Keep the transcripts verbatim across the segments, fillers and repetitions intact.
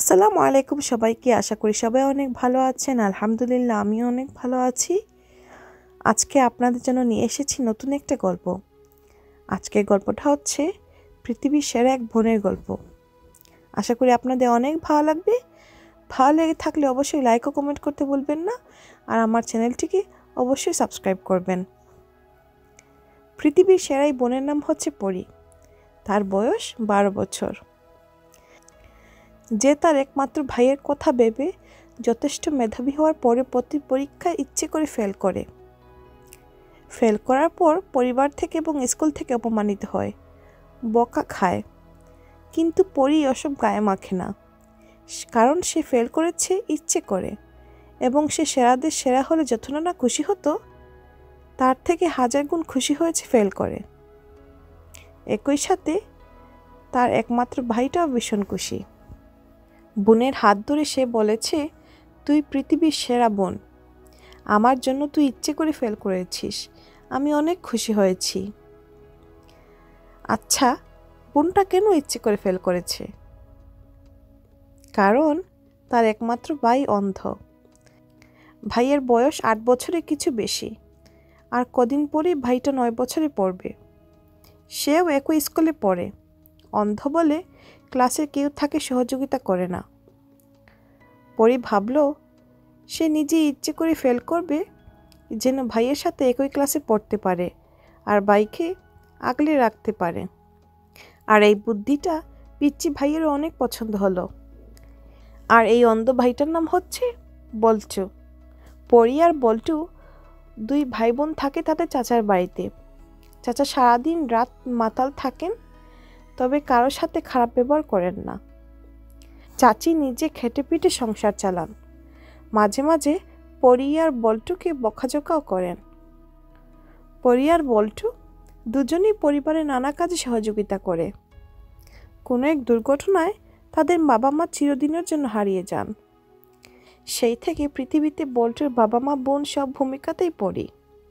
আসসালামু আলাইকুম সবাইকে। আশা করি সবাই অনেক ভালো আছেন। আলহামদুলিল্লাহ আমিও অনেক ভালো আছি। আজকে আপনাদের জন্য নিয়ে এসেছি নতুন একটা গল্প। আজকের গল্পটা হচ্ছে পৃথিবীর সেরা এক বোনের গল্প। আশা করি আপনাদের অনেক ভালো লাগবে। ভালো লেগে থাকলে অবশ্যই লাইক ও কমেন্ট করতে ভুলবেন না, আর আমার চ্যানেলটিকে অবশ্যই সাবস্ক্রাইব করবেন। পৃথিবীর সেরা এই বোনের নাম হচ্ছে পরি। তার বয়স বারো বছর। যে তার একমাত্র ভাইয়ের কথা ভেবে যথেষ্ট মেধাবী হওয়ার পরে প্রতি পরীক্ষায় ইচ্ছে করে ফেল করে। ফেল করার পর পরিবার থেকে এবং স্কুল থেকে অপমানিত হয়, বকা খায়। কিন্তু পরি ওসব গায়ে মাখে না, কারণ সে ফেল করেছে ইচ্ছে করে, এবং সে সেরাদের সেরা হলে যতটা না খুশি হতো, তার থেকে হাজার গুণ খুশি হয়েছে ফেল করে। একই সাথে তার একমাত্র ভাইটাও ভীষণ খুশি। বোনের হাত ধরে সে বলেছে, তুই পৃথিবীর সেরা বোন। আমার জন্য তুই ইচ্ছে করে ফেল করেছিস, আমি অনেক খুশি হয়েছি। আচ্ছা, বোনটা কেন ইচ্ছে করে ফেল করেছে? কারণ তার একমাত্র ভাই অন্ধ। ভাইয়ের বয়স আট বছরে কিছু বেশি, আর কদিন পরেই ভাইটা নয় বছরে পড়বে। সেও একই স্কুলে পড়ে। অন্ধ বলে ক্লাসের কেউ তাকে সহযোগিতা করে না। পরি ভাবল সে নিজে ইচ্ছে করে ফেল করবে, যেন ভাইয়ের সাথে একই ক্লাসে পড়তে পারে আর ভাইকে আগলে রাখতে পারে। আর এই বুদ্ধিটা পিচ্চি ভাইয়েরও অনেক পছন্দ হলো। আর এই অন্ধ ভাইটার নাম হচ্ছে বল্টু। পরি আর বল্টু দুই ভাই বোন থাকে তাদের চাচার বাড়িতে। চাচা সারাদিন রাত মাতাল থাকেন, তবে কারোর সাথে খারাপ ব্যবহার করেন না। চাচি নিজে খেটে পিটে সংসার চালান। মাঝে মাঝে পরি আর বল্টুকে বকাঝকাও করেন। পরি আর বল্টু দুজনেই পরিবারে নানা কাজে সহযোগিতা করে। কোনো এক দুর্ঘটনায় তাদের বাবা মা চিরদিনের জন্য হারিয়ে যান। সেই থেকে পৃথিবীতে বল্টুর বাবা মা বোন সব ভূমিকাতেই পরি।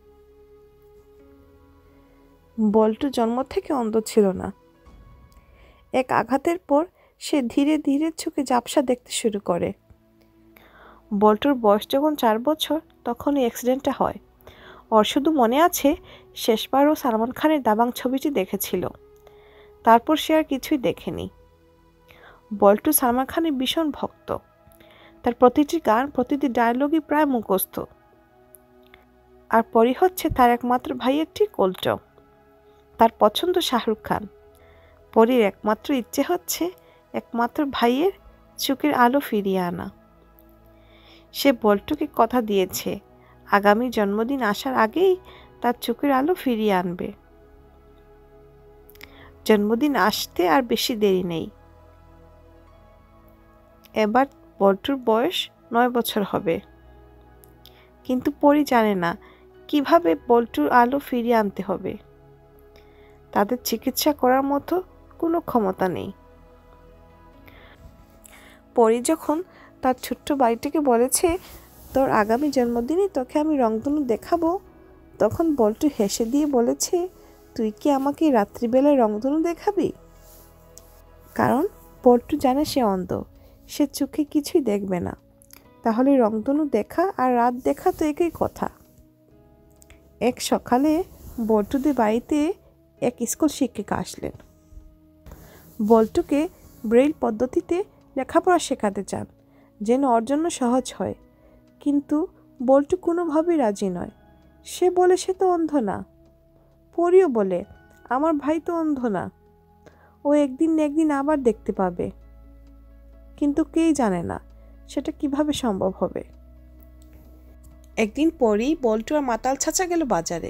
বল্টু জন্ম থেকে অন্ধ ছিল না। এক আঘাতের পর সে ধীরে ধীরে চোখে ঝাপসা দেখতে শুরু করে। বল্টুর বয়স যখন চার বছর তখনই অ্যাক্সিডেন্টটা হয়। ওর শুধু মনে আছে শেষবারও সালমান খানের দাবাং ছবিটি দেখেছিল, তারপর সে আর কিছুই দেখেনি। বল্টু সালমান খানের ভীষণ ভক্ত। তার প্রতিটি গান, প্রতিটি ডায়লগই প্রায় মুখস্থ। আর পরি হচ্ছে তার একমাত্র ভাইয়ের ঠিক উল্টো। তার পছন্দ শাহরুখ খান। পরির একমাত্র ইচ্ছে হচ্ছে একমাত্র ভাইয়ের চোখের আলো ফিরিয়ে আনা। সে বল্টুকে কথা দিয়েছে আগামী জন্মদিন আসার আগেই তার চোখের আলো ফিরিয়ে আনবে। জন্মদিন আসতে আর বেশি দেরি নেই। এবার বল্টুর বয়স নয় বছর হবে। কিন্তু পরি জানে না কিভাবে বল্টুর আলো ফিরিয়ে আনতে হবে। তাদের চিকিৎসা করার মতো কোনো ক্ষমতা নেই। পরি যখন তার ছোট্ট ভাইটিকে বলেছে, তোর আগামী জন্মদিনে তোকে আমি রংধনু দেখাবো, তখন বল্টু হেসে দিয়ে বলেছে, তুই কি আমাকে রাত্রিবেলায় রংধনু দেখাবি? কারণ বল্টু জানে সে অন্ধ, সে চোখে কিছুই দেখবে না। তাহলে রংধনু দেখা আর রাত দেখা তো একই কথা। এক সকালে বল্টুদের বাড়িতে এক স্কুল শিক্ষিকা আসলেন। বল্টুকে ব্রেইল পদ্ধতিতে লেখাপড়া শেখাতে চান, যেন ওর জন্য সহজ হয়। কিন্তু বল্টু কোনোভাবেই রাজি নয়। সে বলে সে তো অন্ধ না। পরিও বলে আমার ভাই তো অন্ধ না, ও একদিন না একদিন আবার দেখতে পাবে। কিন্তু কেই জানে না সেটা কিভাবে সম্ভব হবে। একদিন পরেই বল্টু আর মাতাল চাচা গেল বাজারে।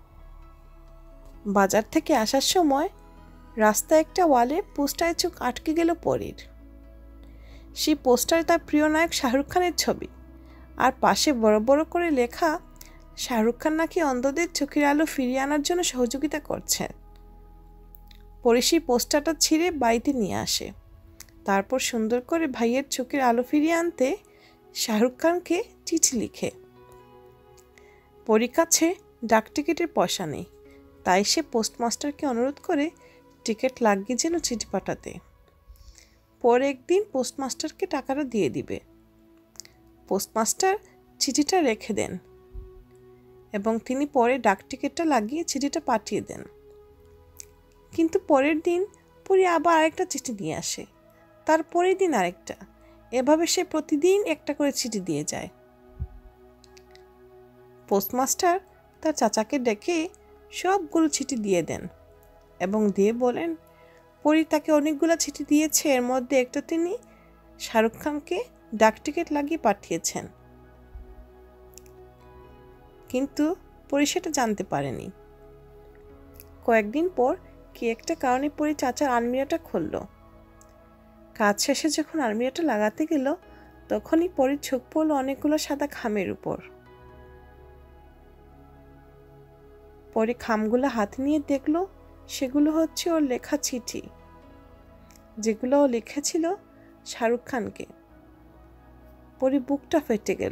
বাজার থেকে আসার সময় রাস্তায় একটা ওয়ালে পোস্টারে চোখ আটকে গেল পরির। সেই পোস্টারে তার প্রিয় নায়ক শাহরুখ খানের ছবি, আর পাশে বড় বড় করে লেখা, শাহরুখ খান নাকি অন্ধদের চোখের আলো ফিরিয়ে আনার জন্য সহযোগিতা করছেন। পরি সেই পোস্টারটা ছিঁড়ে বাড়িতে নিয়ে আসে। তারপর সুন্দর করে ভাইয়ের চোখের আলো ফিরিয়ে আনতে শাহরুখ খানকে চিঠি লিখে। পরির কাছে ডাক টিকিটের পয়সা নেই, তাই সে পোস্টমাস্টারকে অনুরোধ করে টিকিট লাগিয়ে যেন চিঠি পাঠাতে। পরে একদিন পোস্টমাস্টারকে টাকাটা দিয়ে দিবে। পোস্টমাস্টার চিঠিটা রেখে দেন এবং তিনি পরে ডাক টিকিটটা লাগিয়ে চিঠিটা পাঠিয়ে দেন। কিন্তু পরের দিন পরি আবার আরেকটা চিঠি নিয়ে আসে, তারপরের দিন আরেকটা, এভাবে সে প্রতিদিন একটা করে চিঠি দিয়ে যায়। পোস্টমাস্টার তার চাচাকে ডেকে সবগুলো চিঠি দিয়ে দেন এবং দিয়ে বলেন পরি তাকে অনেকগুলো চিঠি দিয়েছে, এর মধ্যে একটা তিনি শাহরুখ খানকে ডাক টিকিট লাগিয়ে পাঠিয়েছেন। কিন্তু পরি সেটা জানতে পারেনি। কয়েকদিন পর কি একটা কারণে পরি চাচার আলমিরাটা খুলল। কাজ শেষে যখন আলমিরাটা লাগাতে গেল তখনই পরির চোখ পড়ল অনেকগুলো সাদা খামের উপর। পরে খামগুলো হাতে নিয়ে দেখলো সেগুলো হচ্ছে ওর লেখা চিঠি, যেগুলো ও লিখেছিল শাহরুখ খানকে। পরে বুকটা ফেটে গেল,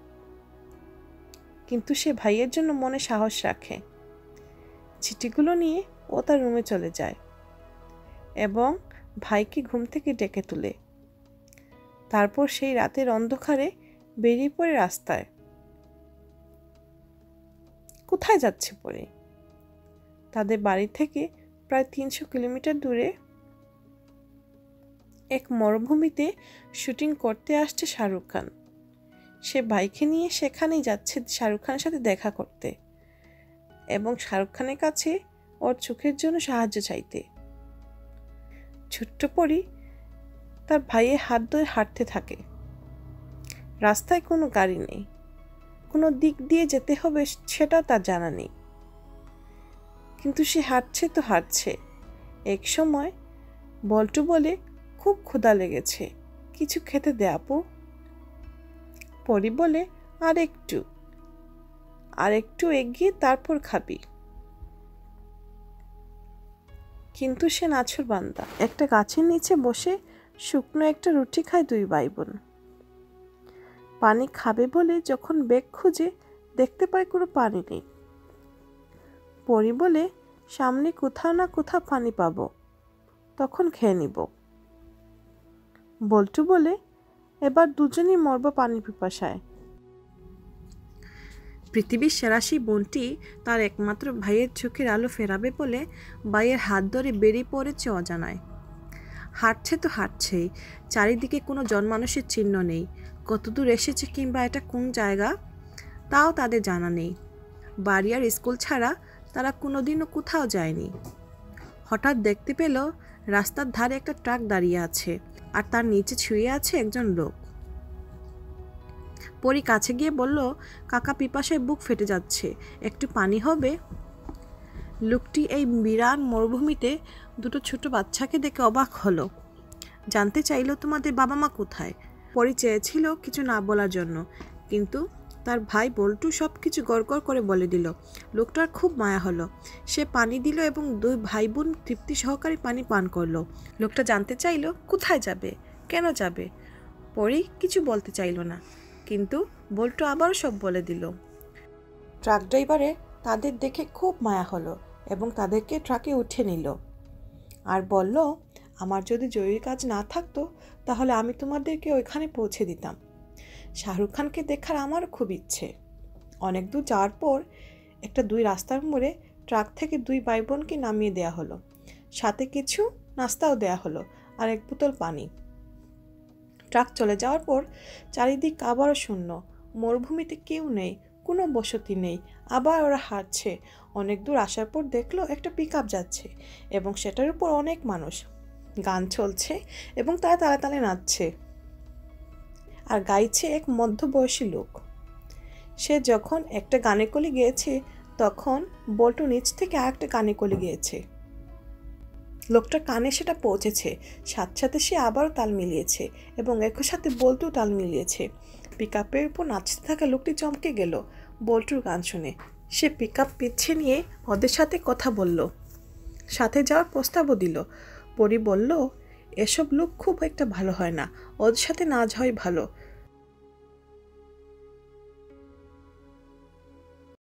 কিন্তু সে ভাইয়ের জন্য মনে সাহস রাখে। চিঠিগুলো নিয়ে ও তার রুমে চলে যায় এবং ভাইকে ঘুম থেকে ডেকে তুলে। তারপর সেই রাতের অন্ধকারে বেরিয়ে পড়ে রাস্তায়। কোথায় যাচ্ছে পরে? তাদের বাড়ি থেকে প্রায় তিনশো কিলোমিটার দূরে এক মরুভূমিতে শুটিং করতে আসছে শাহরুখ খান। সে ভাইকে নিয়ে সেখানেই যাচ্ছে শাহরুখ খানের সাথে দেখা করতে এবং শাহরুখ খানের কাছে ওর চোখের জন্য সাহায্য চাইতে। ছোট্ট পরি তার ভাইয়ের হাত ধরে হাঁটতে থাকে। রাস্তায় কোনো গাড়ি নেই, কোনো দিক দিয়ে যেতে হবে সেটাও তার জানা নেই, কিন্তু সে হাঁটছে তো হাঁটছে। এক সময় বল্টু বলে, খুব ক্ষুধা লেগেছে, কিছু খেতে দে আপু। পরি বলে, আর একটু আর একটু এগিয়ে তারপর খাবি। কিন্তু সে নাছোড়বান্দা। একটা গাছের নিচে বসে শুকনো একটা রুটি খায় দুই ভাই বোন। পানি খাবে বলে যখন ব্যাগ খুঁজে দেখতে পায় কোনো পানি নেই। পরি বলে, সামনে কোথাও না কোথাও পানি পাবো, তখন খেয়ে নিব। বল্টু বলে, এবার দুজনই মরব পানি পিপাসায়। পৃথিবীর সেরা সেই বোনটি তার একমাত্র ভাইয়ের চোখের আলো ফেরাবে বলে ভাইয়ের হাত ধরে বেরিয়ে পড়েছে অজানায়। হাঁটছে তো হাঁটছেই, চারিদিকে কোনো জনমানুষের চিহ্ন নেই। কতদূর এসেছে কিংবা এটা কোন জায়গা তাও তাদের জানা নেই। বাড়ি আর স্কুল ছাড়া তারা কোনোদিনও কোথাও যায়নি। হঠাৎ দেখতে পেল রাস্তার ধারে একটা ট্রাক দাঁড়িয়ে আছে আর তার নিচে শুয়ে আছে একজন লোক। পরি কাছে গিয়ে বলল, কাকা পিপাসায় বুক ফেটে যাচ্ছে, একটু পানি হবে? লোকটি এই বিরান মরুভূমিতে দুটো ছোট বাচ্চাকে দেখে অবাক হলো। জানতে চাইল তোমাদের বাবা মা কোথায়। পরি চেয়েছিল কিছু না বলার জন্য, কিন্তু তার ভাই বল্টু সব কিছু গড়গড় করে বলে দিল। লোকটার খুব মায়া হলো। সে পানি দিল এবং দুই ভাই বোন তৃপ্তি সহকারে পানি পান করলো। লোকটা জানতে চাইল কোথায় যাবে, কেন যাবে। পরি কিছু বলতে চাইল না, কিন্তু বল্টু আবারও সব বলে দিল। ট্রাক ড্রাইভারের তাদের দেখে খুব মায়া হলো এবং তাদেরকে ট্রাকে উঠে নিল আর বলল, আমার যদি জরুরি কাজ না থাকতো তাহলে আমি তোমাদেরকে ওইখানে পৌঁছে দিতাম। শাহরুখ খানকে দেখার আমারও খুব ইচ্ছে। অনেক দূর যাওয়ার পর একটা দুই রাস্তার মোড়ে ট্রাক থেকে দুই ভাই বোনকে নামিয়ে দেওয়া হলো, সাথে কিছু নাস্তাও দেওয়া হলো আর এক বোতল পানি। ট্রাক চলে যাওয়ার পর চারিদিক আবারও শূন্য, মরুভূমিতে কেউ নেই, কোনো বসতি নেই। আবার ওরা হাঁটছে। অনেক দূর আসার পর দেখলো একটা পিক আপ যাচ্ছে এবং সেটার উপর অনেক মানুষ। গান চলছে এবং তারা তালে তালে নাচছে আর গাইছে এক মধ্যবয়সী লোক। সে যখন একটা গানের কলি গেয়েছে তখন বল্টু নিচ থেকে আর একটা গানের কলি গেয়েছে। লোকটার কানে সেটা পৌঁছেছে, সাথে সাথে সে আবারও তাল মিলিয়েছে এবং একই সাথে বল্টু তাল মিলিয়েছে। পিক আপের উপর নাচতে থাকা লোকটি চমকে গেল বল্টুর গান শুনে। সে পিক আপ পিছিয়ে নিয়ে ওদের সাথে কথা বলল, সাথে যাওয়ার প্রস্তাবও দিল। পরি বলল, এসব লোক খুব একটা ভালো হয় না, ওদের সাথে না যাওয়াই ভালো।